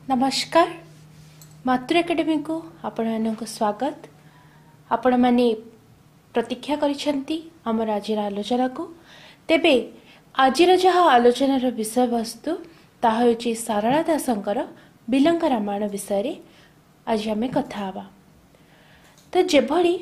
नमस्कार मातृ एकेडमी को आपण स्वागत। आपण माने प्रतीक्षा करिसेंती हमर आजिर आलोचना को। तेबे आजिर जहा आलोचनार विषय वस्तु ताहा होची सारला दासंकर बिलंका रामायण विषय रे आज आमे कथा हवा। तो जेभली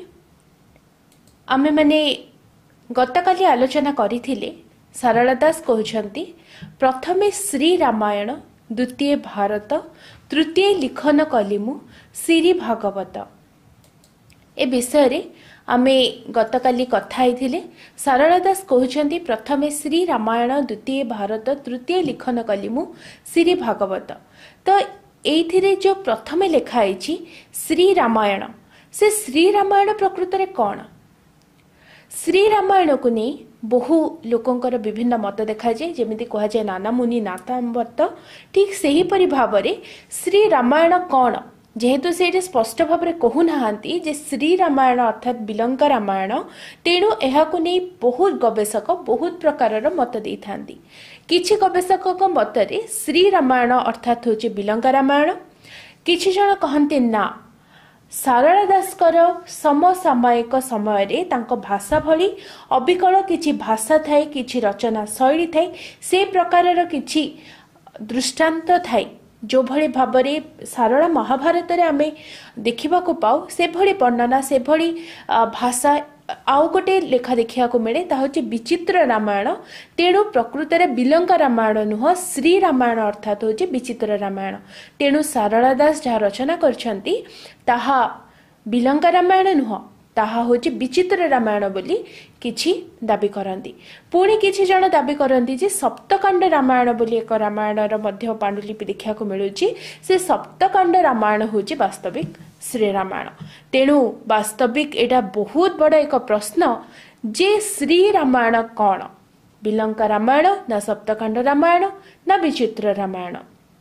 आमे माने गतकाली आलोचना करिथिले सारला दास कहउछंती प्रथमे श्री रामायण द्वितीय भारत तृतीय लिखन कलिमु श्री भागवत ए विषय रे आमे गतकाली कथा आइथिले। सारला दास कहउछंती प्रथमे श्री रामायण द्वितीय भारत तृतीय लिखन कलिमु श्री भागवत। तो एथिरे जो प्रथमे लेखा आइछि श्री रामायण, से श्री रामायण प्रकृत रे कोन? श्री रामायण को नहीं बहु लोकंकर विभिन्न मत देखा जाए, जमी कह जाए नाना मुनि नातामत। ठीक से ही परि भाव रे श्री रामायण कौन, जेहेतु से स्पष्ट भाव में कहूना जे श्री रामायण अर्थात बिलंका रामायण, तेणु यह नहीं बहुत गवेषक बहुत प्रकार मत दे था। किछि गवेषक मतरे श्री रामायण अर्थात हूँ बिलंका रामायण, किछि जन कहते ना सारला दासकर समसामयिक समय रे तांको भाषा भली अबिकल किछि भाषा थाए, किछि रचना शैली थाए, से प्रकारर किछि दृष्टांत थाए जो भली भाबरे सारला महाभारत रे आमे देखिबा को पाऊ। से भली वर्णना से भली भाषा आउ गोटे लेखा देखा मिले ता हूँ विचित्र रामायण। तेणु प्रकृत में बिलंका रामायण नुह श्री रामायण अर्थात हूँ विचित्र रामायण। तेणु सारला दास जहाँ रचना करछंती ताहा बिलंका रामायण नुह, ताहा हूँ विचित्र रामायण बोली किछि दाबी करती। पुणी किछि जन दाबी करती जे सप्तकांड रामायण बोली एक रामायणर मध्य पांडुलिपि देखा मिलूची, से सप्तकांड रामायण हूँ वास्तविक श्री रामायण। तेणु वास्तविक एटा बहुत बड़ा एक प्रश्न जे श्री रामायण कौन, बिलंका रामायण ना सप्तकांड रामायण ना विचित्र रामायण?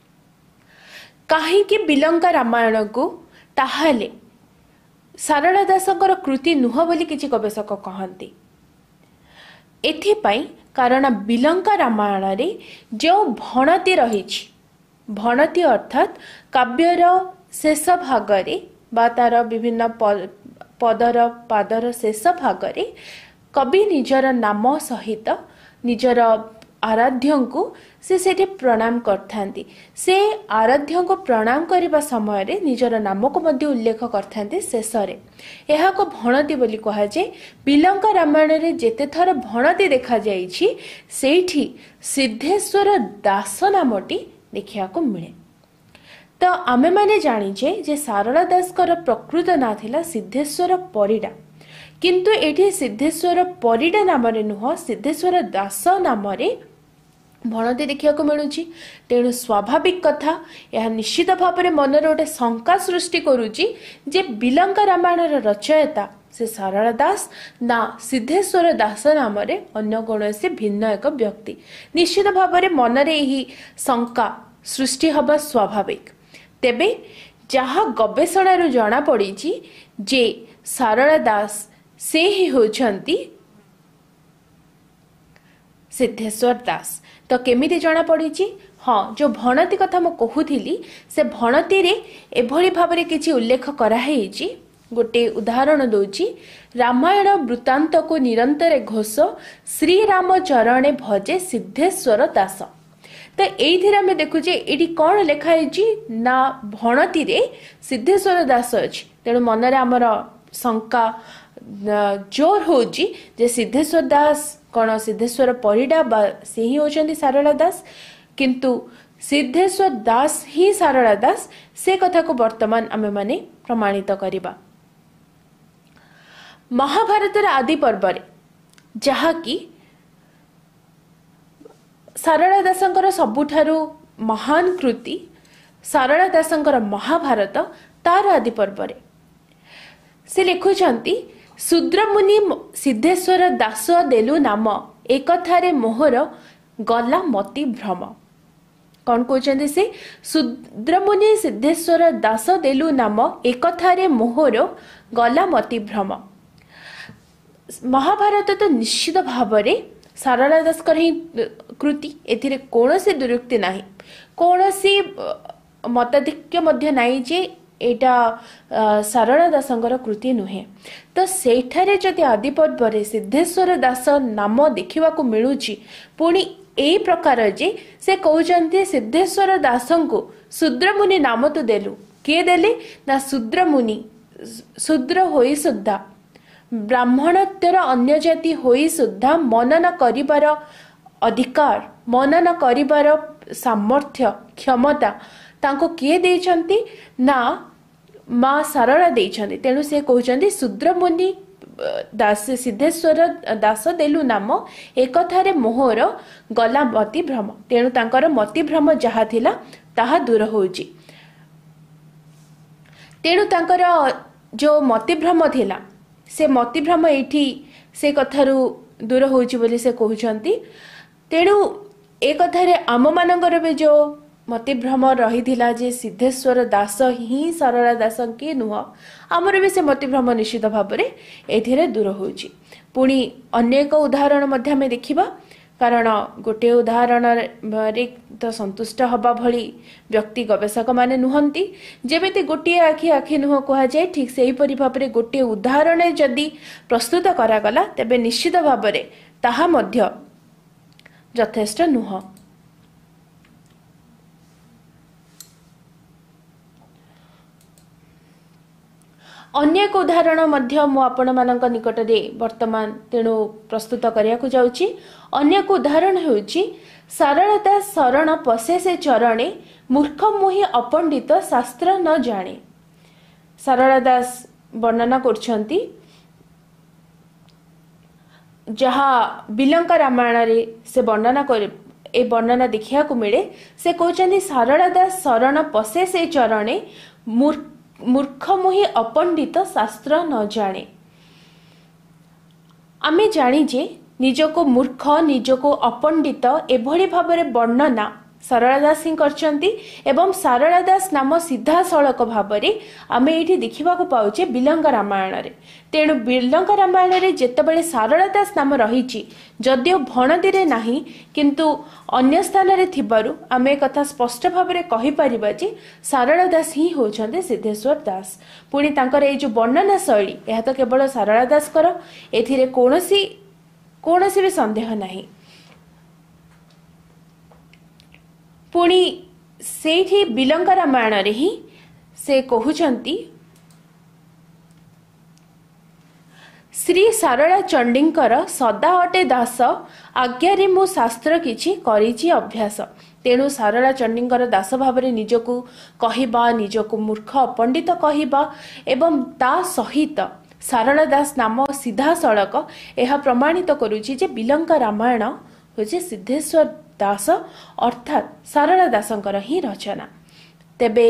कहीं बिलंका रामायण को ताहाले सारला दासंकर कृति नुह बोली किछि गवेषक कहती। एथिपाई कारण बिलंका रामायण रे जो भणति रहिछि, भणति अर्थात काव्यर शेष भागरे बा तार विभिन्न पदर पादर शेष भागरे कवि निजर नाम सहित निजर आराध्य को से प्रणाम करथांती। से आराध्य को प्रणाम करने समय रे निजर नाम को मध्य उल्लेख करथांती शेष रे। यह को भणति बोली कहा जाए। बिलंका रामायण रे जेते थर भणति देखा जाइछि सेठी सिद्धेश्वर दास नामटी देखिया को मिले। तो आमे माने जानिछे जे सारला दासकर प्रकृत ना थिला सिद्धेश्वर परिडा, किंतु एठी सिद्धेश्वर परिडा नाम रे नुह सिद्धेश्वर दास नाम रे भणति देखिया को मिलुची। तेणु स्वाभाविक कथा यह निश्चित भाव में मनर गोटे शंका सृष्टि करुची जे बिलंका रामायण रचयिता से सारला दास ना सिद्धेश्वर दास नाम रे अन्य कौनसी भिन्न एक व्यक्ति। निश्चित भाव में मनरे यही शंका सृष्टि हवा स्वाभाविक। तेबे जहाँ गवेषण जना पड़ी जे सारला दास से ही होछंती सिद्धेश्वर दास। तो केमिति जना पड़ी? हाँ, जो भणति कथा मु कहूली से भणति रे एभली भाव किछि उल्लेख कराई। गोटे उदाहरण दौची, रामायण वृत्तांत को निरंतर घोष श्री राम चरणे भजे सिद्धेश्वर दास। तो ये आम देखुचे ये कौन लिखाई ना भणति रे सिद्धेश्वर दास अच्छी। तेणु मनरे आमर शंका जोर होची जे सिद्धेश्वर दास कौन सिद्धेश्वर परिडा बा से ही होचंती सारला दास, किंतु सिद्धेश्वर दास ही सारला दास से कथा को वर्तमान आमे माने प्रमाणित करिबा। महाभारतर आदि पर्व रे जहा कि सारला दासंकर सबुठारु महान कृति सारला दासंकर महाभारत तार आदि पर्व रे से लिखुचंती शूद्रमुनि सिद्धेश्वर दास देलु नाम एकथारे मोहर गला मति भ्रम। कौन कहते से शूद्रमुनि सिद्धेश्वर दास देलु नाम एकथारे मोहर गला मति भ्रम। महाभारत तो निश्चित भाव में सारला दासकर ही कृति, एथिरे कौन से दुरुक्ति नाही, कौन सी मताधिक्य मध्य नाही जे एटा सारला दासंकर कृति नुहे। तो सेठारे जदि आदि पर्व सिद्धेश्वर दास नाम देखा मिलूची पुणी एई प्रकार जे से कहते सिद्धेश्वर दास को शूद्रमुनि नाम तो देलु किए देले ना शूद्रमुनि शूद्र होई सुद्धा ब्राह्मणत्वर अन्य जाति होई सुद्धा मनन करिबार अधिकार मनन करिबार सामर्थ्य क्षमता तांको किए देइछंती ना माँ सारला देइछंती। तेणु से कहउछंती शूद्रमुनि दास सिद्धेश्वर दास देलु नाम एक थारे मोहर गला मति भ्रम। तेणु तांकर मति भ्रम जहा थिला ताहा दूर होउची। तेणु तांकर जो मति भ्रम थिला से मति भ्रम एठी से कथारु दूर होउची बोली से कहउछंती। तेणु एक कथारे आम मानकर भी जो मतिभ्रम रही थिला जे सिद्धेश्वर दास ही सारला दास के नुह आमर भी से मतिभ्रम निश्चित भाव में एथिरे दूर होउची। पुणी अन्य एक उदाहरण मध्य आमे देखिबा कारण गोटे उदाहरण रे तो संतुष्ट हबा भली व्यक्ति गवेषक माने नुहंती। जेमिति गोटे आखि आखि नुह कहा जाए ठीक सेही परि भाव में गोटे उदाहरण जदि प्रस्तुत करागला तेबे निश्चित भाव में ताहा मध्य यथेष्ट नुह। अन्य एक उदाहरण मध्य मु आपण मानक निकट रे वर्तमान तेणु प्रस्तुत करिया को जाउची। अन्य एक उदाहरण हेउची सारलता शरण पसे से चरणे मूर्ख मोहि अपंडित शास्त्र न जाने। सारला दास वर्णना करछंती जहा बिलंका रामायण रे से वर्णना कर ए वर्णना देखिया को मिले। से कहउछंती सारला दास शरण पसे से चरणे मूर्ख मोहि अपंडित शास्त्र न जाने। आमे जानी जे निजको मूर्ख निजको अपंडित एभली भाबरे वर्णना सारला दास ही करछंती एवं सारला दास नाम सीधा सड़क भाबरे आमे एठी देखिबा को पाउचे बिलंका रामायण रे। तेणु बिलंका रामायण रे जेतेबेले सारला दास नाम रहिची जदियो भणती रे नाही किंतु अन्य स्थान रे थिबारु आमे कथा स्पष्ट भाबरे कहि परिबा जे सारला दास ही होछन्ते सिद्धेश्वर दास। पुणी तांकर ए जो वर्णना शैली एहा तो केवल सारला दास कर एथिरे कोनोसी भी संदेह नाही। पुणी सेठी बिलंका रामायण रे ही से कहउछंती श्री सारला चंडींकर सदा अटे दास आज्ञारे मु शास्त्र किछि करिछि अभ्यास। तेणु सारला चंडींकर दास भावरे निजको कहिबा निजको मूर्ख अपंडित कहिबा एवं ता सहित सारला दास नाम सीधा सड़क यह प्रमाणित करुछि जे बिलंका रामायण होछि सिद्धेश्वर दास अर्थात सारला दासंकर ही रचना। तेबे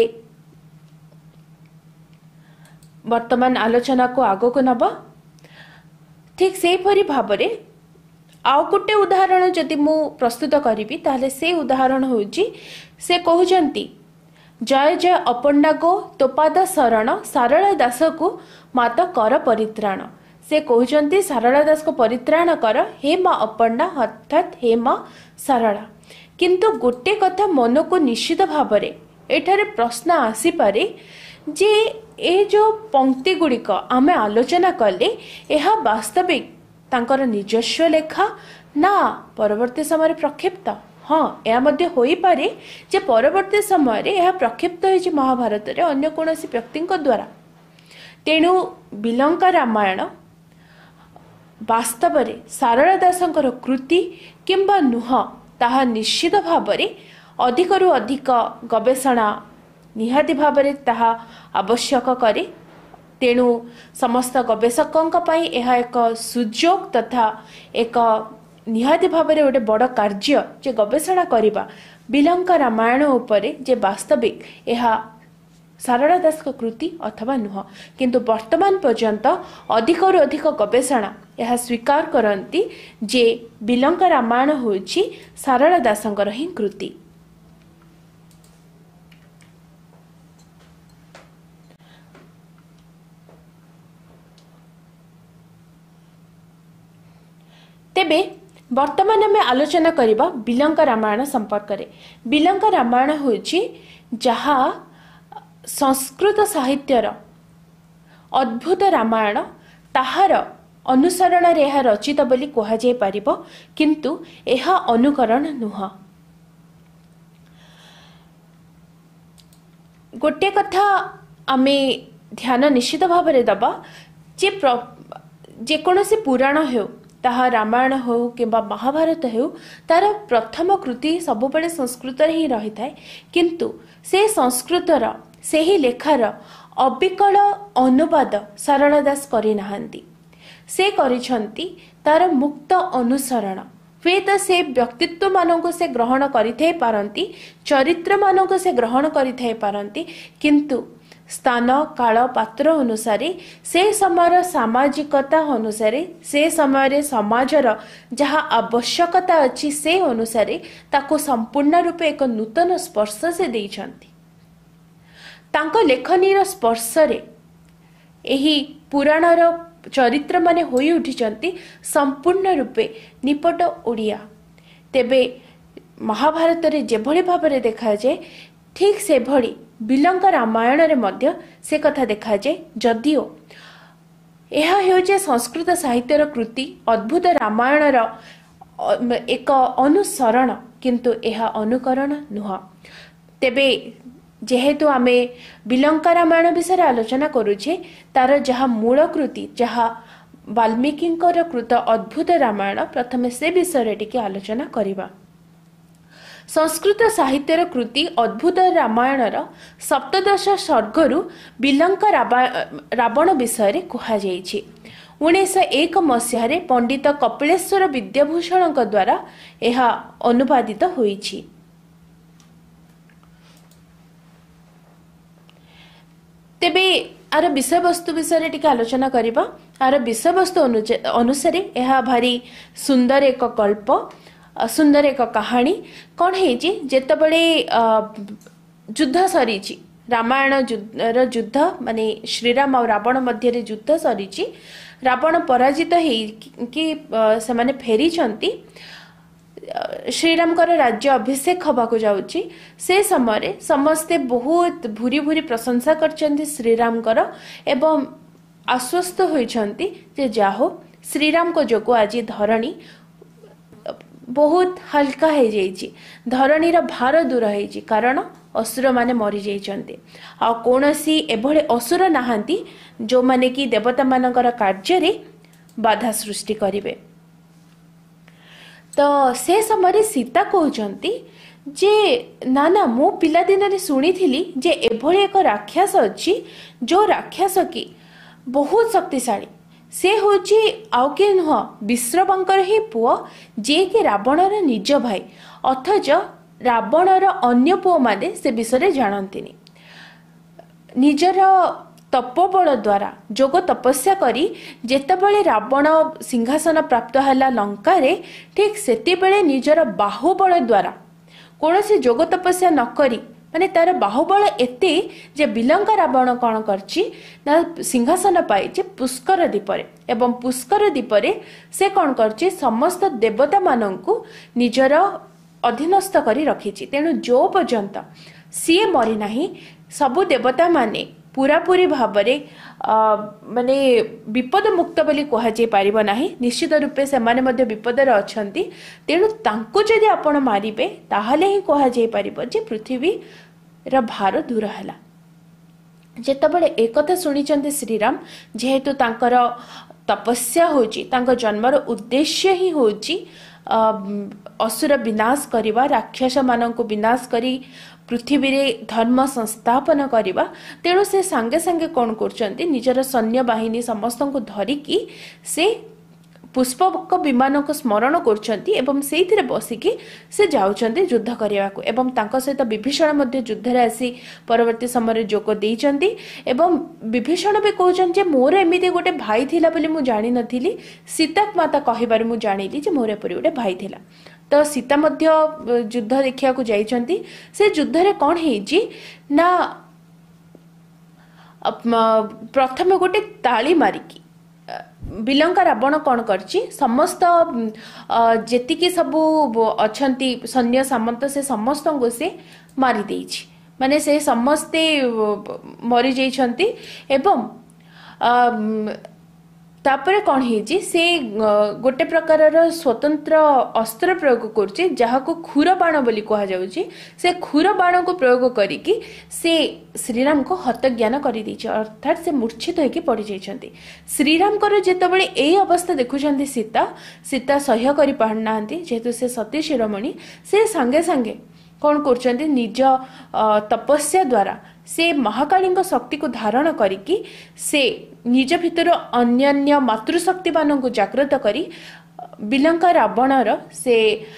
वर्तमान आलोचना को आगो को नबा ठीक से परि भाबरे आउ गोटे उदाहरण जदि मु प्रस्तुत करिवि ताले से उदाहरण होउची से कहउचंती जय जय अपंडा गो तोपाद शरण सारला दास को मात कर परित्राण। से कहउचंती सारला दास को परित्राण कर हे माँ अपंडा अर्थात हे माँ सारला। किंतु गोटे कथा मन को निश्चित भावरे एठारे प्रश्न आसी पारे जे ए जो पंक्ति गुड़िक आमे आलोचना कले यह वास्तविक तांकर निजस्व लेखा ना परवर्ती समय प्रक्षिप्त। हाँ यह मध्य होई पारे जे परवर्ती समय रे यह प्रक्षिप्त होइछि महाभारत रे अन्य कोनोसी व्यक्तिक द्वारा। तेणु बिलंका रामायण वास्तव रे सारला दासंकर कृति किंबा नुह ताहा निश्चित भावरे अधिकरु अधिक गवेषणा निहाती भावरे ताहा आवश्यक करे। तेणु समस्त गवेषकों पई यह एक सुजोग तथा एक निहाती भावरे गोटे बड़ कार्य जे गवेषणा करिबा बिलंका रामायण उपरे जे वास्तविक यह सारला दास को कृति अथवा नुह। किंतु वर्तमान पर्यंत अधिकरु अधिक गवेषणा यह स्वीकार करती जे बिलंका रामायण होछि सारला दासंकर ही कृति। तेबे वर्तमान आम आलोचना करबा बिलंक रामायण संपर्क रे। बिलंक रामायण होछि जहा संस्कृत साहित्यर अद्भुत रामायण ताहार अनुसरण रे यह रचित बोली कहा जाय परिबो, किंतु यह अनुकरण नुह। गोटे कथा आमे ध्यान निश्चित भाव में दबा जे जेकोसी पुराण हो, ताहा रामायण हो कि महाभारत हो, तार प्रथम कृति सबुबले संस्कृत ही रही थाए, किंतु से संस्कृतर से ही लेखार अविकल अनुवाद सारला दास करि नाहंती। से करिछंती तार मुक्त अनुसरण। वे तो से व्यक्तित्व मानक से ग्रहण करिथे पारंती, चरित्र मानक से ग्रहण करिथे पारंती, किंतु स्थान काल पात्र अनुसारे से समय सामाजिकता अनुसारे से समय समाजर जहाँ आवश्यकता अच्छी से अनुसारे ताको संपूर्ण रूपे एक नूतन स्पर्श से देइछंती। तांको लेखनीर स्पर्श रे एही पुराणर चरित्र माने होई उठिचंती संपूर्ण रूपे निपट ओडिया। तेबे महाभारत रे जेभଳି भाबरे देखा जाए ठीक से भली बिलंक रामायण रे मध्य से कथा देखा जाए। जदिओ यह हेउजे संस्कृत साहित्यर कृति अद्भुत रामायणर एक अनुसरण, किंतु यह अनुकरण नुह। तेबे जेहेतु आमे बिलंक रामायण विषय आलोचना करुछे, तार जहा मूल कृति जहा वाल्मीकिंकर कृत अद्भुत रामायण, प्रथमे से विषय टिके आलोचना करिबा। संस्कृत साहित्यर कृति अद्भुत रामायणर सप्तदश सर्गरु बिलंक रावण विषय कहा जाइछि। 1901 मसीह पंडित कपिलेश्वर विद्याभूषण द्वारा यह अनुवादित होइछि। तेबे आर विषय वस्तु विषय टिके आलोचना करिबा। आर विषय वस्तु अनुसारे यह भारी सुंदर एक गल्प, सुंदर एक कहानी। कौन है जेतबले युद्ध सरी रामायण युद्ध माने श्रीराम और रावण मध्य युद्ध सरी, रावण पराजित कि से माने फेरी छंती, श्रीराम राज्य अभिषेक हवा को जाउची। से समय समस्ते बहुत भूरी भूरी प्रशंसा करछंती श्रीराम कर एवं आश्वस्त होइछंती जे जाहो श्रीराम को जोगो आज धरणी बहुत हल्का है जाइछि, धरणीर भार दूर है, कारण असुर माने मरी जाइछंती। आ कोनोसी एभळे असुर नाहांती जो माने कि देवता मानकर कार्य रे बाधा सृष्टि करिवे। तो से समय सीता कहउचंती जे ना ना मो पिला दिन रे सुनी थिली जे एभळे एक राक्षस अछि जो राक्षस की बहुत शक्तिशाली। से होची आउ के नुह विश्रवंकर ही पुओ जे कि रावणर निज भाई, अथच रावणर अन्य पुओ माने से विषय जानंतिनी। निजर तपोबल द्वारा जोग तपस्या करी जेतेबेले रावण सिंहासन प्राप्त हला लंका रे, ठीक सेतेबेले निजर बाहुबल द्वारा कोनोसी जोग तपस्या न करी माने तार बाहुबल एते जे बिलंक रावण कौन करछि ना सिंहासन पाइछि पुष्कर दीपरे, एवं पुष्कर दीपरे से कौन करछि समस्त देवता मानंकु निजर अधीनस्थ करी रखिछि। तेणु जो पर्यंत सी मरी नाही सबु देवता माने पूरापूरी भावरे माने विपद मुक्त बोली कह जाय परिबो नाही। निश्चित रूपे से माने मध्य विपदर अछंती। तेणु तांको जदि आपण मारिबे ताहाले ही कह जाय परिबो जे पृथ्वी रा भार दूर हला। जेतबेले एक कथा सुनिचंती श्रीराम, जेहेतु तांकर तपस्या होची, तांकर जन्मर उद्देश्य ही होची असुर विनाश करिबा, राक्षस मानंको विनाश करी पृथ्वी रे धर्म संस्थापन करिबा। तेणु से संगे संगे कौन करचंती निजर सैन्य बाहिनी समस्त को धरिकी से पुष्पक विमान को स्मरण करचंती एवं सेथिरे बसिकी से जाउचंती युद्ध करिया को। एवं तांको सहित विभीषण मध्य युद्ध रे आसी परवर्ती समय जोग देइचंती। एवं विभीषण भी कहउचन जे मोर एमिति गोटे भाई थिला बोली मु जानि नथिली, सीता माता कहिबार मु जानिली जे मोर एपरि गोटे भाई थिला। तो सीता मध्य युद्ध देखिया को जाइचंती। से युद्ध रे कोन हेजी ना प्रथम गोटे ताली मारिकी ବିଲଙ୍କା ରାବଣ କଣ କରିଛି ସମସ୍ତ ଯେତିକି ସବୁ ଅଛନ୍ତି ସୈନ୍ୟ ସାମନ୍ତ ସେ ସମସ୍ତଙ୍କୁ ସେ ମାରି ଦେଇଛି ମାନେ ସେ ସମସ୍ତେ ମରି ଯାଇଛନ୍ତି ଏବଂ तापर कौन है से गोटे प्रकारर स्वतंत्र अस्त्र प्रयोग करछि जहाको खुर बाण बोली कहा जाउछि से खुर बाण को प्रयोग करिकी से श्रीराम को हतज्ञान कर दैछि अर्थात से मूर्छित होके पड़ी जाइछन्ति। श्रीराम कर जेतबेले एई अवस्था देखुछन्ति सीता सीता सह्य करि पारनांती जेहेतु से सती शिरोमणि से संगे संगे कौन करछन्ति निज तपस्या द्वारा से महाकाली शक्ति को धारण करिकी से निज भितर अन्य मातृशक्ति मान को जागृत करी बिलंका रावणर से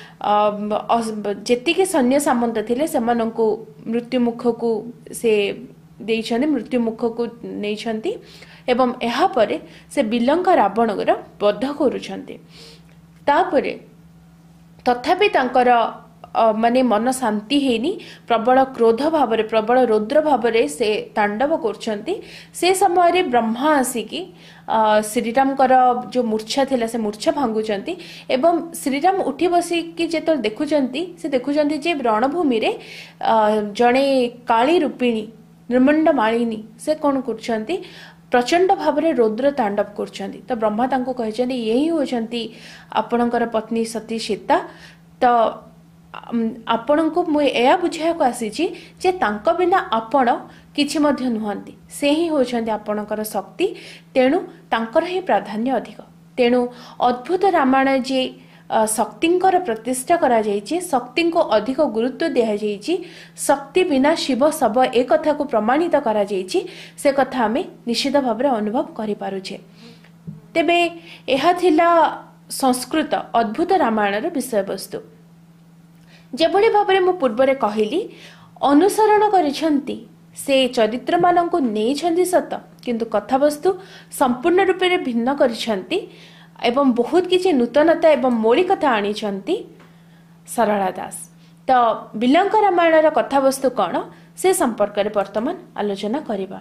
जेतिके सैन्य सामंत थिले सेमानंकु मृत्यु मुख को से देइछन्ति मृत्यु मुख को नेइछन्ति एवं एहा परे से बिलंका रावणर वध करूछन्ति। तापरे तथापि तांकर माने मन शांति हेनी प्रबल क्रोध भाव प्रबल रौद्र भाव से तांडव करछन्ति। से समय रे ब्रह्मा आसिकी श्रीराम जो मूर्छा थिला से मूर्छा भांगुचन्ति एवं श्रीराम उठी बसी कि जेतल देखुचन्ति से देखुचन्ति जे रणभूमि रे जणे काली रूपिणी निर्मंड मालिनी से कौन करछन्ति प्रचंड भाव में रौद्र तांडव करछन्ति। तो ब्रह्मा तांको कहछन्ति यही होछन्ति आपणकर पत्नी सती सीता। तो आपण को मुझे बुझा को आसी जे तांको बिना आपण किछि मध्य नुहंती से ही होछन्ति आपणकर शक्ति तेणु तांकर ही प्राधान्य अधिक। तेणु अद्भुत रामायण जे शक्तिंकर प्रतिष्ठा करा जाइछि शक्ति को अधिक गुरुत्व दिया जाइछि शक्ति बिना शिव सब एक कथा को प्रमाणित करा जाइछि से कथा हमें निश्चित भाव में अनुभव करि पारुछे। तेबे एहा थिला संस्कृत अद्भुत रामायणर विषय वस्तु जेभली भाव में मु पूर्व कहली अनुसरण करिछन्ति से चरित्र मानक नहीं सत किंतु कथावस्तु संपूर्ण रूपे भिन्न करिछन्ति एवं बहुत किसी नूतनता एवं मौलिकता आनिछन्ति सरला दास। तो बिलंका रामायण कथावस्तु कौन से संपर्क में वर्तमान आलोचना करिबा।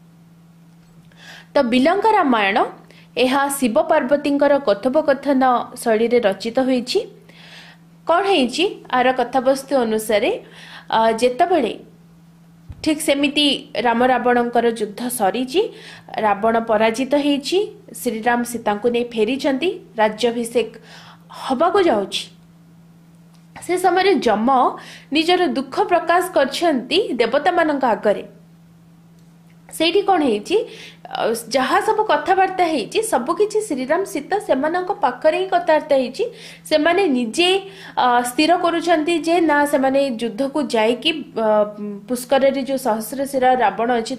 तो बिलंका रामायण यह शिव पार्वती कथोपकथन शैली रे रचित होईछि। कौन है आर कथावस्तु अनुसार जेतबेले ठीक सेमिति राम रावणकर युद्ध सरी रावण पराजित होईछि श्रीराम सीता को नहीं फेरी राज्याभिषेक हवा को जाउछि से समय जम निजर दुख प्रकाश करछन्ति देवता मानक आगरे सेठी कौन है जहाँ सब कथबार्ता है सबकि श्रीराम सीता से पाखरे ही कथबार्ता है निजे स्थिर करुछन्ति जे ना से युद्ध को जाइकी पुष्कर जो सहस्र शिरा रावण अच्छी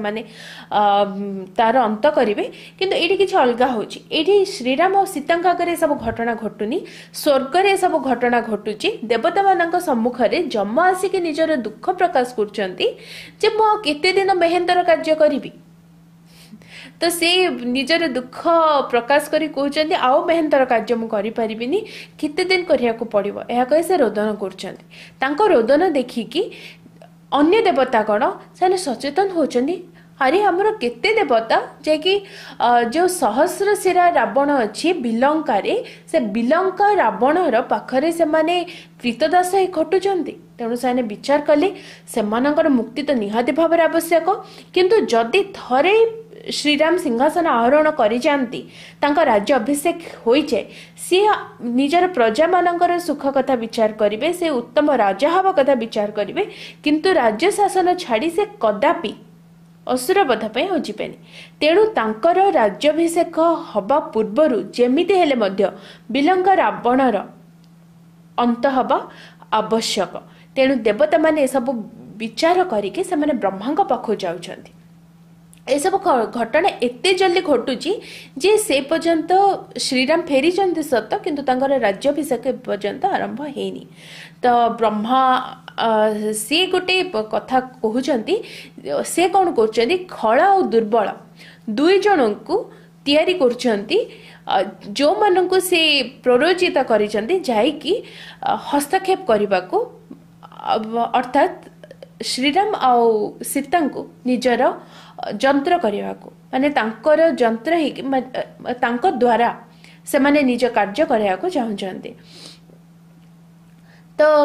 तार अंत करेंगे किंतु ये किसी अलग होती श्रीराम और सीता आगे सब घटना घटुनी स्वर्ग रे सब घटना घटुची देवता मान सम्मुखें जम आसिक निजर दुख प्रकाश करछन्ति जे मु केते दिन मेहेंदर कार्य करी तो से निजर दुख प्रकाश करी कहते आओ मेहनतर कार्य मु करि परिबिनी केते दिन करिया को पड़िबो एहा कहि से रोदन करछन्ति। तांको रोदन देखिकी अन्य देवता गण से सचेतन होचन्ति अरे हमर केते देवता जे कि जो सहस्र शिरा रावण अच्छी बिलंका रे से बिलंका रावणर पाखरे से माने कृतदास ही घटुचन्ति तेणु से विचार कले से मुक्ति तो निहाती भाव आवश्यक किंतु जदि थरे श्रीराम सिंहासन आरोहण करि जानती तांका राज्य अभिषेक होई जाए सी निजर प्रजा मानकर सुख कथा विचार करिवे से उत्तम राजा हवा कथा विचार करिवे किंतु राज्य शासन छाड़ी से कदापि असुर बध पे हो जिबेनी। तेणु तांकर राज्याभिषेक हवा पूर्वरु जेमिति हेले मध्य बिलंका रावणर अंत हवा आवश्यक। तेणु देवता माने सब विचार करिके से माने ब्रह्मांक पाखु जाउछन्ति। ए सब घटना एते जल्दी घटुची जे से पर्यंत श्रीराम फेरी सत किंतु तांकर राज्याभिषेक पर्यंत आरंभ हेनी। तो ब्रह्मा सी गोटे कथा कहउचन्ति से कौन करछन्ति खड़ा और दुर्बल दुई जन को तैयारी करछन्ति जो मानक से प्ररोचित करिसन्ति जाई कि हस्तक्षेप करबा को अर्थात श्रीराम आउ सीता को निजर जंत्र करने को माने तांकर जंत्र तांको द्वारा से माने निज कार्य करने को चाहते। तो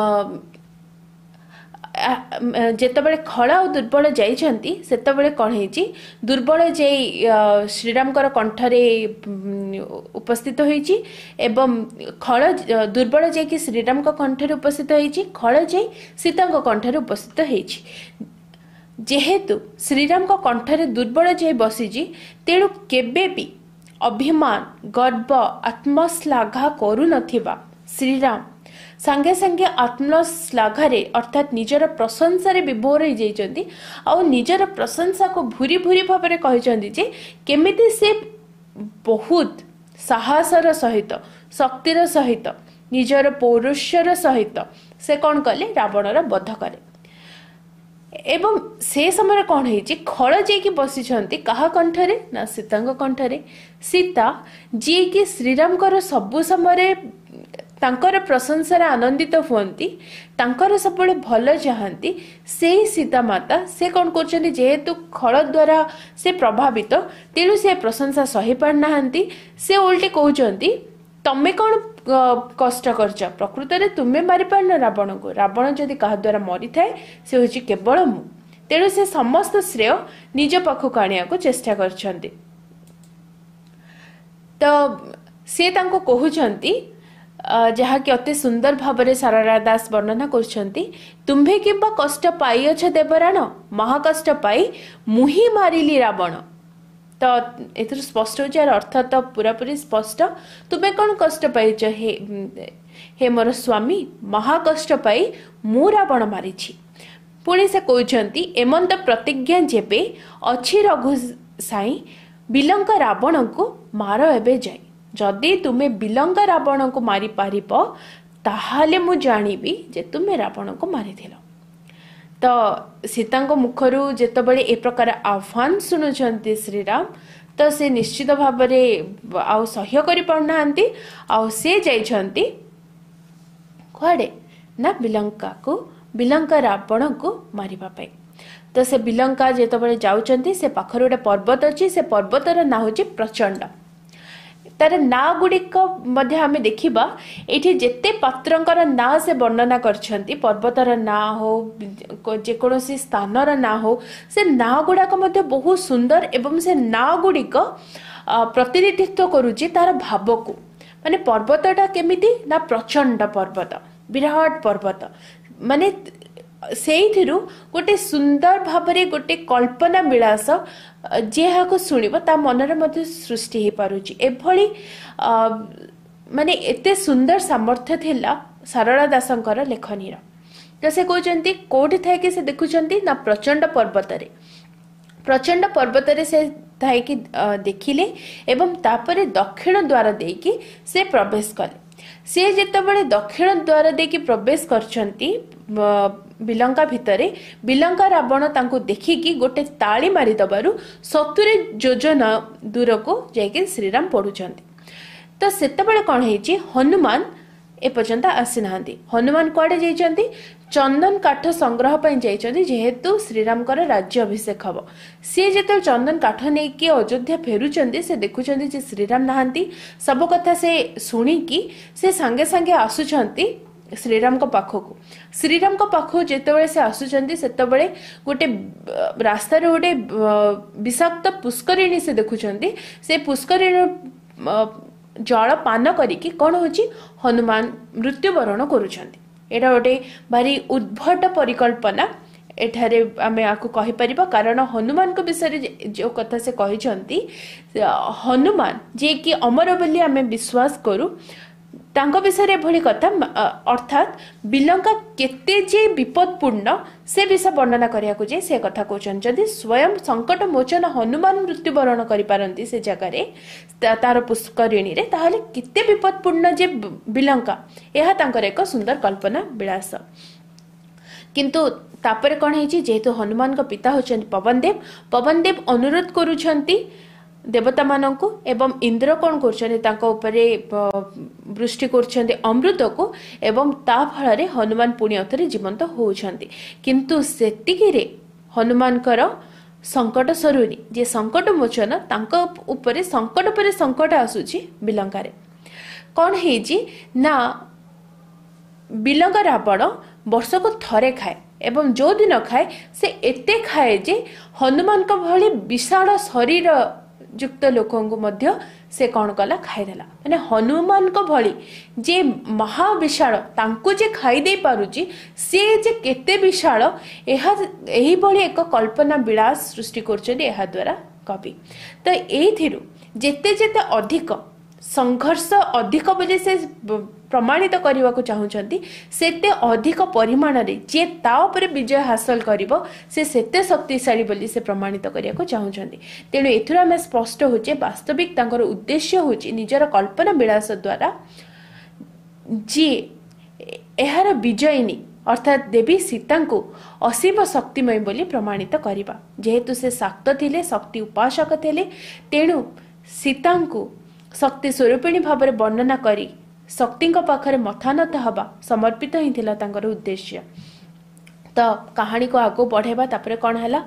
जेतबेले खड़ा और दुर्बल जाइछंती सेतबेले कौन है दुर्बल जे श्रीराम कंठरे उपस्थित होईची एवं खड़ दुर्बल जे कि श्रीराम कंठरे उपस्थित होईची खड़ जे सीता कंठरे उपस्थित होईची। जेहेतु श्रीराम कंठरे दुर्बल जे बसीची तेणु केबे भी अभिमान गर्व आत्मश्लाघा करू नथिबा श्रीराम संगे संगे आत्मश्लाघारे अर्थात निजर प्रशंसा विभोर हो जाइछंती और निजर प्रशंसा को भूरी भूरी भाव में कहते जे केमिति से बहुत साहसर सहित शक्तिर सहित निजर पौरुषर सहित से कौन कले रावणर वध करे। एवं से समय कौन है खड़ जे बसी कहा कंठरे ना सीता कंठरे सीता जी कि श्रीराम सबु समय तांकर प्रशंसार आनंदित हुअंती तांकर सब भल चाहती से सीता माता से कौन कर जेहेतु खड़ द्वारा से प्रभावित तेणु से प्रशंसा सही पारना से उल्टे कहते तमें कौन कष्ट करछ प्रकृत में तुम्हें मारी पारना रावण को रावण जदि कहा द्वारा मरी थाए से हूँ केवल मु तेणु से समस्त श्रेय निज पाखक आने को चेष्टा करछंती। तो से तांको कहउछंती जहाँकि अति सुंदर भाव में सारला दास वर्णना करछंती तुम्भे किंबा कष्ट पाइछ देवराण महाकष्ट पाई मुही मारिली रावण। तो एथर स्पष्ट हो अर्थ तो पूरा पूरी स्पष्ट तुम्हें कौन कष्ट पाइछ हे मोर स्वामी महाकष्ट पाई मु रावण मारिछि। पुणी से कहउछंती एमंत प्रतिज्ञा जेबे अछि रघु साई बिलंक रावण को मार एबे जाई जदि तुम्हें बिलंका रावण को मारी पारिब ताहाले मु जानिबी जे तुम्हें रावण को मारिथिल। तो सीता मुखरु जेतबेले ए प्रकार आह्वान शुणुचंती श्रीराम तो से निश्चित भाव में आउ सह्य करि पाउनांती आउ से जाइछंती कुआडे ना बिलंका रावण को मारिबा पाई। तो से बिलंका जेतबेले जाउचंती से पाखर गोटे पर्वत अछि से पर्वतर ना होची प्रचंड तार ना गुड़िक आम देखा ये जिते पात्र ना से वर्णना करछंती पर्वतर ना हो जेकोसी स्थानर ना हो से ना गुड़ाक बहुत सुंदर एवं से ना गुड़िक प्रतिनिधित्व करुच्ची तार भाव को माने पर्वतटा केमिति ना प्रचंड पर्वत विराट पर्वत माने से गोटे सुंदर भाव में गोटे कल्पना विलास जेहा शुणव ता मनरे मध्य सृष्टि हो पारुची एभली माने एते सुंदर सामर्थ्य थिला सारला दासंकर लेखनीर। तो से कहते कोठी थाए कि से देखुचंती ना प्रचंड पर्वतरे से थाए कि देखिले एवं तापरे दक्षिण द्वार देकी से प्रवेश कले। से जेतबेले दक्षिण द्वार देकी प्रवेश करछंती बिलंका भितरे बिलंका रावण तांको देखिकी गोटे ताली मारी दबारु 70 योजना दूर को जाके श्रीराम पड़ुचंती। तो सेतबेले कौन है हनुमान एपर्यंत आसी नांती हनुमान कुआडे जाइछंती चंदन काठ संग्रह पई जाइछंती जेहेतु श्रीराम राज्य अभिषेक हम सी जेते चंदन काठ नहीं कि अयोध्या फेरुचंती से देखुचंती जे श्रीराम नाहांती सब कथा से सुनिकी से संगे संगे आसुचंती श्रीराम को पाखक श्रीराम को पाखक जेतेबेले से आसुचंती सेतेबेले गोटे रास्ता रे गोटे विषाक्त पुष्करिणी से देखुचंती से पुष्करिणी जल पान करिकी कौन होची हनुमान मृत्युवरण करुचंती। एटा गोटे भारी उद्भट परिकल्पना एठारे आमे आकु कहि परिबा कारण हनुमान को विषय जो कथा से कहिसंती हनुमान जे कि अमर बोली आमे विश्वास करू तांको विषय भली कथा अर्थात बिलंका केते जे विपदपूर्ण से विषय वर्णना करिया को जे से कथा कहउछन जदि स्वयं संकट मोचन हनुमान मृत्युवरण करि पारंती से जगह रे तार पुष्करिणी रे ताहले केते विपदपूर्ण जे बिलंका एहा तांकर एक सुंदर कल्पना विलास। किंतु तापर कौन है जेहेतु हनुमान का पिता होचंती पवनदेव अनुरोध करुछंती देवता मानक एवं इंद्र कौन कर वृष्टि कर अमृत को एवं ता फल हनुमान पुणी अथरे जीवंत होउछंती किंतु सेतिकिरे हनुमानकर संकट सरुनी जे संकट मोचन तांको उपरे संकट आसुची बिलंकारे कौन हेजी ना बिलंगा रावण वर्ष को थरे खाए एवं जो दिन खाए से एते खाए जे हनुमान का भली विशाल शरीर युक्त लोकंकु मध्य से कौन कला खाईदेला माने हनुमान को भली जे महाविशाल तांको जे खाई दे पारुची से जे केते विशाल एही भली एक कल्पना विलास सृष्टि करछथि एहा द्वारा कवि तो एथिरु जेते जेते अधिक संघर्ष अधिक बोले से प्रमाणित करने को चाहूँगी सेते अधिक परिमाण रे जे ता उपरे विजय हासिल करिवो से सेते शक्तिशाली बोली से प्रमाणित करने को चाहूँगी तेणु एथुर आम स्पष्ट होचे वास्तविक तांकर उद्देश्य होची निजर कल्पना विलास द्वारा जी एहार विजयिनी अर्थात देवी सीता को असीम शक्तिमय बोली प्रमाणित करवा जेहेतु से शाक्त थिले शक्ति उपासक थिले तेणु सीता को शक्ति स्वरूपिणी भाव में वर्णना करी शक्ति पाखरे मथानत हवा समर्पित ही थिला तांकर उद्देश्य तो कहानी को आगो बढ़ेबा तापरे कौन है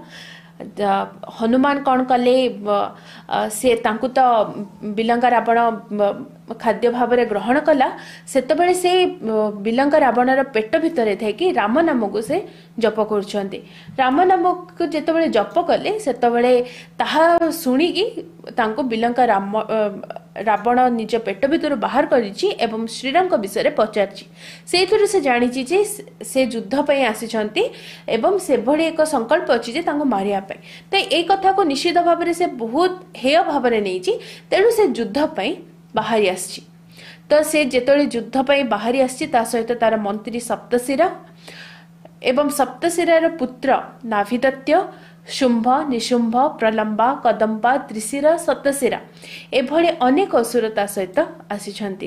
हनुमान कौन कले से तांकु तो बिलंगा रावण खाद्य भाव में ग्रहण कला सेतबेले से बिलंगा रावणर पेट भितर थे कि राम नाम को से जप कर राम नाम को जेतबेले जप कले सेतबेले ताहा सुनिकी तांको बिलंगा रावण निज पेट भितर बाहर करिछि एवं श्रीराम को विषय पचारछि सेथुरु से जानिछि जे से युद्ध पई आसिछंती एवं से भली एक संकल्प अछि जे तांको मारिया पई तो ए कथा को निश्चित भाव में से बहुत हेय भाव में नैछि तेणु से युद्ध पई बाहरी आछि तो से जेतोले युद्ध पई बाहरी आछि ता सहित तार मंत्री सप्तशिरा एवं सप्तशिरार पुत्र नाभिदत्य शुंभ निशुंभ प्रलंबा कदम्बा त्रिशिरा सप्तशिरा एभली अनेक असुरता सहित आसिछंती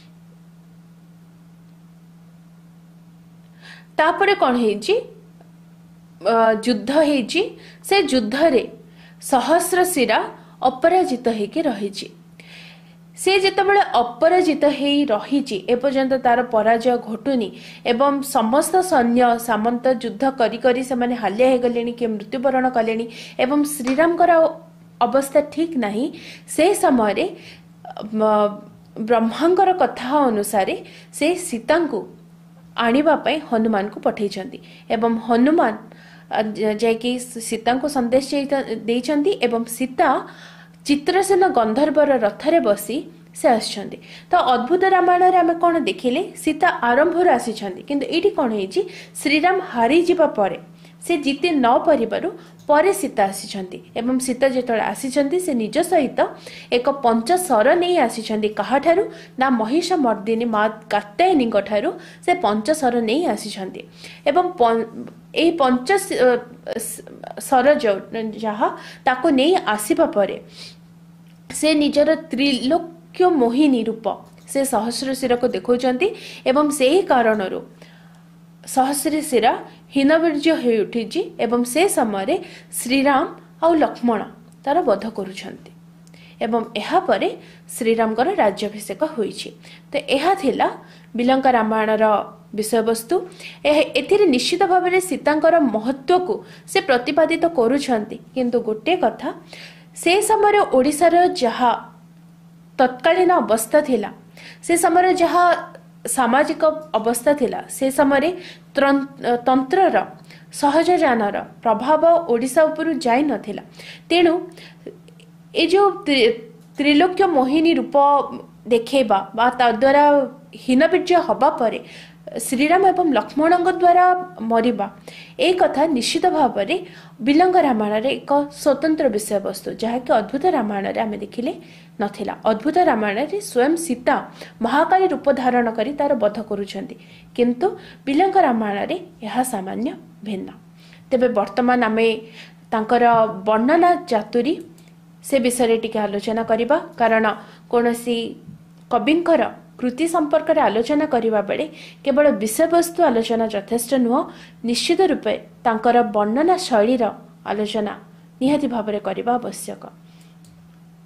तापरे कौन हेछि युद्ध हेछि से युद्ध रे सहस्र शिरा अपराजित हेकि रहिछि से जेतबेले अपराजित हेई रहिछि एपर्यंत तार पराजय घटुनी एवं समस्त सैन्य सामंत युद्ध करी करी से माने हाल्या हे गलेनी के मृत्युवरण कलेनी एवं श्रीराम कर अवस्था ठीक नहीं से समय रे ब्रह्मांकर कथा अनुसार से सीता को आनिबा पई हनुमान को पठेइछंती एवं हनुमान जायकि सीता को संदेश देइछंती एवं सीता चित्रसेन गंधर्वर रथरे बसी से आछंती तो अद्भुत रामायण रे आमे कोन देखिले सीता आरंभ रे आसीछंती किंतु एठी कोन हेछि श्रीराम हारी जिबा परे से जीते न परिबारु परे सीता आसीछंती एवं सीता जेतळे आसीछंती से निज सहित एक पंचसर नै आसीछंती कहाठारु ना महिष मर्दिनी मा कात्यायनी गठारु से पंचसर नै आसीछंती एवं ए पंच सर जहा ताको नै आसीबा परे से निजर त्रिलोक्य मोहिनी रूप से सहस्र शिरा को देखौचंती एवं सेही कारणरू सहस्र शिरा हीनवीर्य हो उठी एवं से समय श्रीराम आ लक्ष्मण तार वध करुछंती एवं एहा परे श्रीराम राज्याभिषेक होईछि तो एहा थिला बिलंका रामायण विषय वस्तु एथिरे निश्चित भाव में सीतांकर महत्व को से प्रतिपादित करुछंती किंतु गोटे कथा से समय ओडिशार जहा तत्कालीन अवस्था थिला से समय जहा सामाजिक अवस्था थिला से समय तंत्रर सहज जानर प्रभाव ओडिशा उपरु जाई नथिला तेणु ए जो त्रिलोक्य मोहिनी रूप देखेबा बा ता द्वारा हीनवीर्य हबा परे श्रीराम एवं लक्ष्मण द्वारा मरिबा ए कथा निश्चित भाव में बिलंगा रामायण एक स्वतंत्र विषय वस्तु जहाँकि अद्भुत रामायण आम देखिले नथिला अद्भुत रामायण स्वयं सीता महाकाली रूप धारण करी तार वध करुछंती किंतु बिलंगा रामायण यह सामान्य भिन्न तेबे वर्तमान आमे तांकर वर्णना चातुरी से विषय टिके आलोचना करिबा कारण कोनोसी कविंकर कृति संपर्क रे आलोचना करिबा बेले केवल विषय वस्तु आलोचना यथेष्ट नुह निश्चित रूपे तांकर वर्णना शैलीर आलोचना निहाती भाव में करिबा आवश्यक।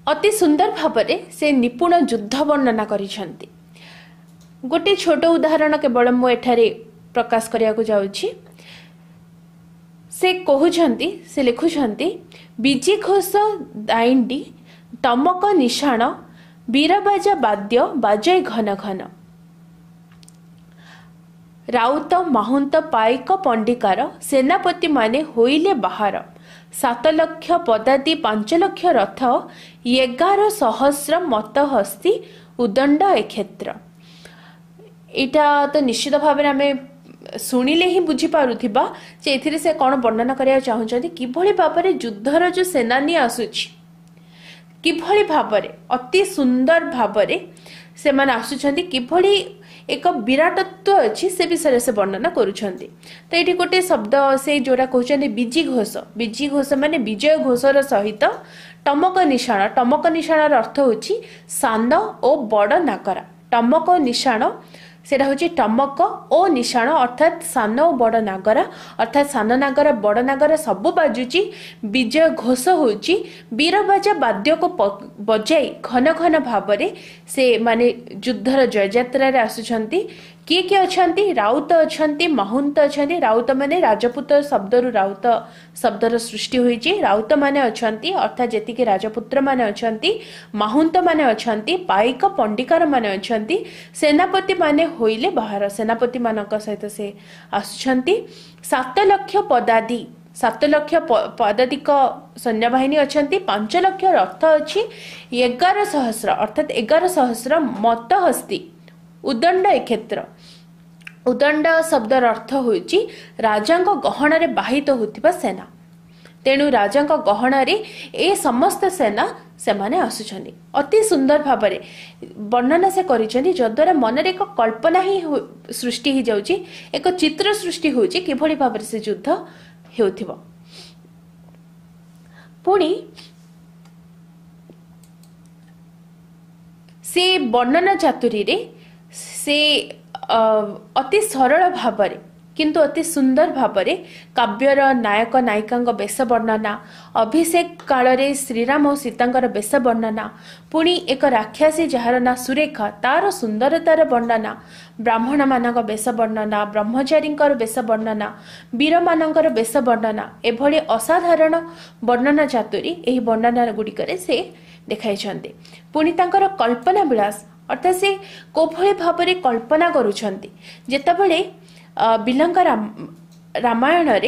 अति सुंदर भावरे से निपुण युद्ध वर्णना करिसेंती। गोटे छोट उदाहरण केवल मु एठारे प्रकाश करिया को जाउछि। से कहउछंती से लिखुछंती बीजी घोष दाइंडी तमक निशाण वीरबाजा वाद्य बाजय घन घन राउत माहुंत पाइक पंडिकार सेनापति माने होइले बाहर 7 लाख पदाति 5 लाख रथ 11,000 मत हस्ती उदंड ए क्षेत्र। इटा तो निश्चित भाव में आम शुणिले ही बुझी पारुथिबा जे एथिरे से कौन वर्णना करिया चाहुचंती किभଳି भाबरे युद्धर जो सेनानी आसुछि किभଳି भाबरे अति सुंदर भाबरे से माने आसुछंती किभଳି एक विराटत्व अच्छी से विषय से वर्णना करुछंती। तो ये गोटे शब्द से जोरा कहते बीजी घोष माने विजय घोषर सहित टमक निशाण अर्थ होची सान और बड़ नागरा। टमक निशाण सेटा होची टमक ओ निशाण अर्थात सान और बड़ नागरा अर्थात सान नागरा बड़ नागरा सबु बाजुची। विजय घोष होची वीरबाजा वाद्य को बजाई घन घन भावरे से माने युद्धर जययात्रा रे आसुछंती। किए किए अछंती राउत अछंती माहुंत अछंती। राउत माने राजपुत शब्दरु राउत शब्दर सृष्टि होईची। राउत माने अछंती अर्थात जेतिके राजपुत्र माने अछंती। माहुंत माने अछंती पाइक पंडिकार माने अछंती। सेनापति माने होइले बाहर सेनापति मानक सहित से आसुछंती। 7 लाख पदादि 7 लाख पदाधिक सैन्य बाहिनी अछंती। 5 लाख रथ अछि 11,000 अर्थात 11,000 मत हस्ती उदंड ए क्षेत्र। उदंड शब्दर अर्थ होची राजांक गहणारे बाहित होतिबा सेना। तेणु राजांक गहणारे ए समस्त सेना से माने आसुछंती। अति सुंदर भाबरे वर्णना से करिसेंती जद्वारा मनरे एक कल्पना ही सृष्टि ही जाउची एक चित्र सृष्टि होची किभଳି भाबरे से युद्ध हेउथिबो। पुणी से वर्णना चातुरी रे से अति सरल भावरे किंतु अति सुंदर भावरे काव्यर नायक नायिका बेश वर्णना अभिषेक काल रे श्रीराम और सीता बेश वर्णना पुणी एक राक्षसी जार ना सुरेखा तार सुंदरतार वर्णना ब्राह्मण मानक बेश वर्णना ब्रह्मचारी बेश वर्णना वीर मानकर बेश वर्णना एभली असाधारण वर्णना चातुरी एही वर्णना गुड़िक से देखाइछन्ते। पुणी तांकर कल्पना विलास अर्थात से कोभली भावरे कल्पना करुछन्ती जेतेबेले बिलंका रामायण रे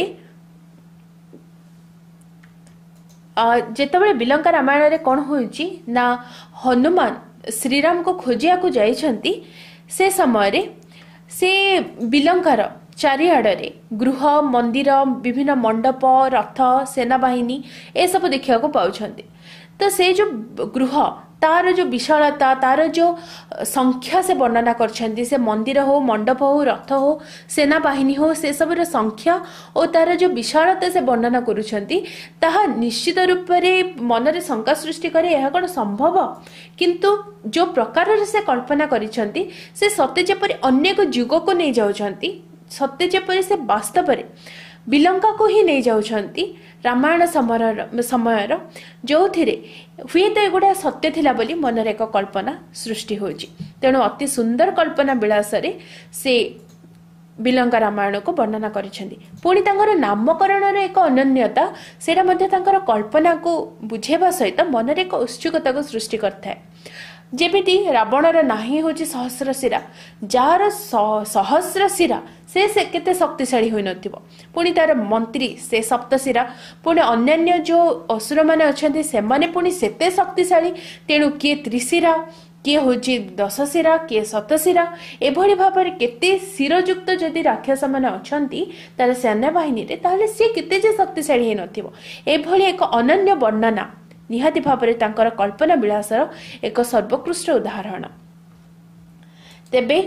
जेतेबेले बिलंका रामायण रे कोन होउची ना हनुमान श्रीराम को खोजिया को जाइछन्ती से समय रे से बिलंकार चारिआड रे गृह मंदिर विभिन्न मंडप रथ सेना बाहिनी ए सब देखिया को पाउछन्ती। तो से जो गृह तार जो विशालता तार जो संख्या से वर्णना करछन्ती से मंदिर हो मंडप हो रथ हो सेना बाहिनी हो से सब संख्या और तार जो विशालता से वर्णना करुछन्ती ताहा निश्चित रूप रे मन रे शंका सृष्टि करे यह कोन संभव किंतु जो प्रकार से कल्पना करिछन्ती से सत्य जेपरि अनेक युग को नहीं जाउछन्ती सत्य जेपरि से वास्तव रे बिलंका को ही नहीं जाउछन्ती रामायण समय जो थे हुए तो एगुड़ा सत्य थिला बोली मनर एक कल्पना सृष्टि होची। तेणु अति सुंदर कल्पना विलास रे से बिलंका रामायण को वर्णना करिसेंती। पुणी तांकर नामकरण रे एक अनन्यता सेटा मध्ये तांकर कल्पना को बुझेबा सहित मनर एक उत्सुकता को सृष्टि करथाय। जेमिति रावणर नाही होची सहस्र शिरा जार सहस्र शिरा से केते शक्तिशाली होई नथिबो पुणी तार मंत्री से सप्तशिरा पुणी अन्य जो असुर माने अछंती से माने पुणी सेते शक्तिशाली। तेणु किए त्रिशिरा किए होची 10 शिरा किए 7 शिरा एभली भाबरे केते शिरयुक्त जदि राक्षस माने अछंती तार सेना बाहिनी रे ताले से केते जे शक्तिशाली हे नथिबो एभली एक अनन्य वर्णना निहाती भाबरे तांकर कल्पना विलासर एक सर्वोत्कृष्ट उदाहरण। तेबे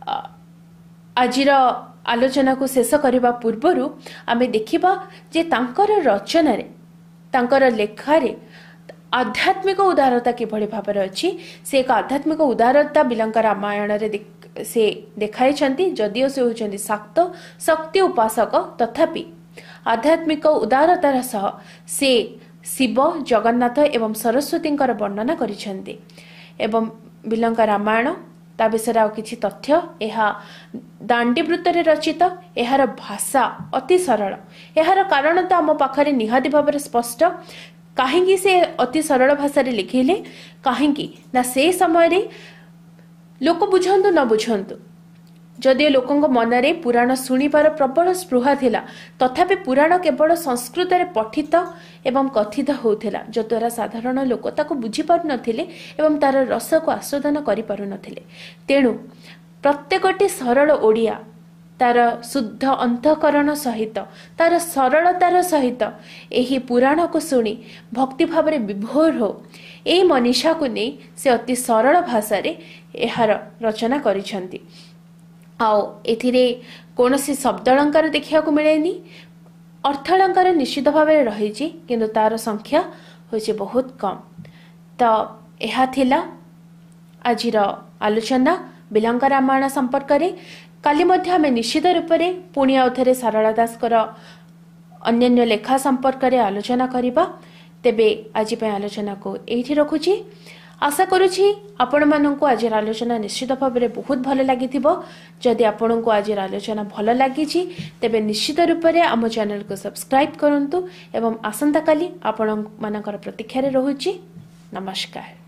आजिर आलोचना को शेष करने पूर्वर आमे देखिबा जे तांकर रचना रे तांकर लेखारे आध्यात्मिक उदारता किभଳି भाबरे अछि से एक आध्यात्मिक उदारता बिलंका रामायण रे से देखाई छंती। जदिओ से होचंती शाक्त शक्ति उपासक तथापि आध्यात्मिक उदारतार सह से शिव जगन्नाथ एवं सरस्वती वर्णना करिसेंती एवं बिलंका रामायण ता विषय आ किछि तथ्य एहा दांडीवृत्त रे रचित एहार भाषा अति सरल एहार कारण तो आम पाखरे निहाती भाव स्पष्ट कहीं से अति सरल भाषा रे लिखिले कहीं ना से समय रे लोक बुझंतु न बुझंतु जदि लोकों मनरे पुराण शुणिबार प्रबल स्पृहा थिला तथापि पुराण केवल संस्कृत रे पठित एवं कथित होउथिला जद्वारा साधारण लोक ताको बुझी पारु नथिले एवं तार रस को आस्वादन करि पारु नथिले तेणु प्रत्येकटी सरल ओडिया तार शुद्ध अंतकरण सहित तार सरलतार सहित एही पुराण को शुणी भक्ति भाव रे विभोर हो एई मनीषा को नहीं से अति सरल भाषा रे एहार रचना करिसंती आओ एथिरे कोनोसी शब्द अलंकार देखिया को मिलेनी अर्थ अलंकार निश्चित भाव में रही किंतु तार संख्या होइছে बहुत कम तो एहा थिला आजिर आलोचना बिलंका रामायण संपर्क रे काली मध्य आम निश्चित रूप से पुणी आउ थे सारला दास अन्य लेखा संपर्क रे आलोचना करिबा तेबे आज आलोचना को एठी रखुची आशा करुछि आपण माननकु आज आलोचना निश्चित भाव में बहुत भल लगी जदि आपण को आज आलोचना भल लगी तेबे निश्चित रूप से आम चैनल को सब्सक्राइब करंतु एवं आसंता काली आपण मानकर प्रतीक्षा रे रहुछि। नमस्कार।